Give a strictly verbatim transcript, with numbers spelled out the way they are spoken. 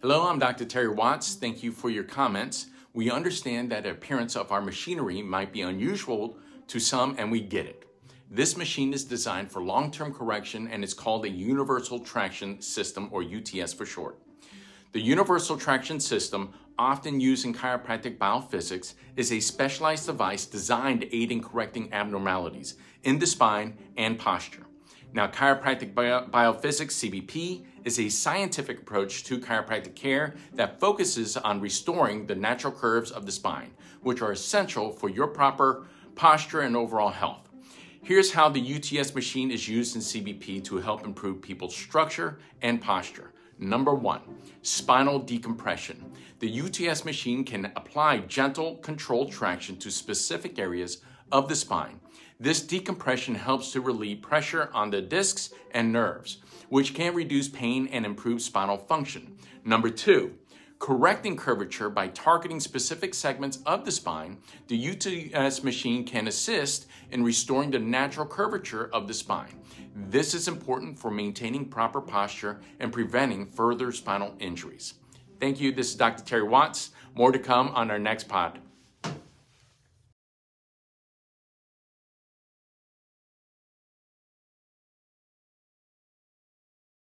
Hello, I'm Doctor Terry Watts. Thank you for your comments. We understand that the appearance of our machinery might be unusual to some, and we get it. This machine is designed for long-term correction and is called a Universal Traction System, or U T S for short. The Universal Traction System, often used in chiropractic biophysics, is a specialized device designed to aid in correcting abnormalities in the spine and posture. Now, chiropractic bio biophysics, C B P, is a scientific approach to chiropractic care that focuses on restoring the natural curves of the spine, which are essential for your proper posture and overall health. Here's how the U T S machine is used in C B P to help improve people's structure and posture. Number one, spinal decompression. The U T S machine can apply gentle, controlled traction to specific areas of the spine. This decompression helps to relieve pressure on the discs and nerves, which can reduce pain and improve spinal function. Number two, correcting curvature by targeting specific segments of the spine. The U T S machine can assist in restoring the natural curvature of the spine. This is important for maintaining proper posture and preventing further spinal injuries. Thank you. This is Doctor Terry Watts. More to come on our next pod.